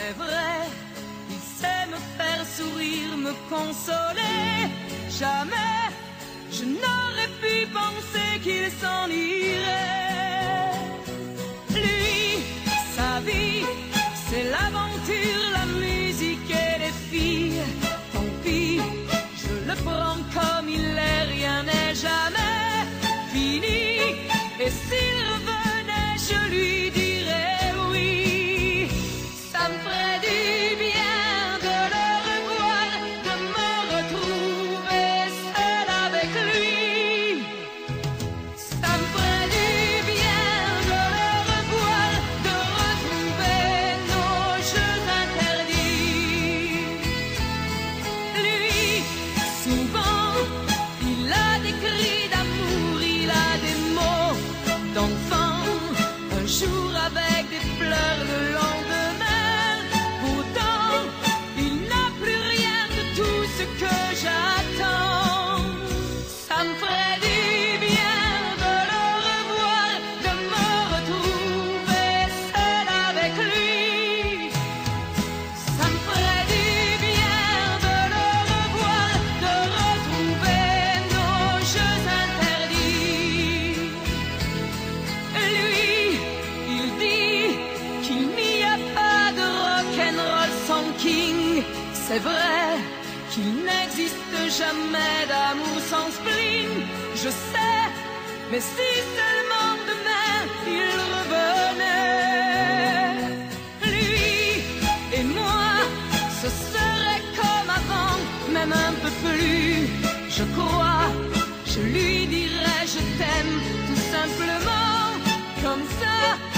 c'est vrai, il sait me faire sourire, me consoler. Jamais je n'aurais pu penser qu'il s'en irait. Lui, sa vie, c'est l'aventure, la musique et les filles. Tant pis, je le prends comme il est, rien n'est jamais fini. Et s'il revenait, je lui dirais oui. Ça me ferait du bien de le revoir, de me retrouver seul avec lui. Ça me ferait du bien de le revoir, de retrouver nos jeux interdits. Lui, souvent, il a des cris d'amour, il a des mots d'enfant, un jour avec des pleurs le lendemain. Pourtant, il n'a plus rien de tout ce que j'attends. Ça me ferait du bien de le revoir, de me retrouver seul avec lui. Ça me ferait du bien de le revoir, de retrouver nos jeux interdits. Lui, il dit qu'il n'y a pas de rock'n'roll sans King. C'est vrai qu'il n'existe jamais d'amour sans spleen. Je sais, mais si seulement demain il revenait. Lui et moi, ce serait comme avant, même un peu plus. Je crois, je lui dirais je t'aime tout simplement. Comme ça,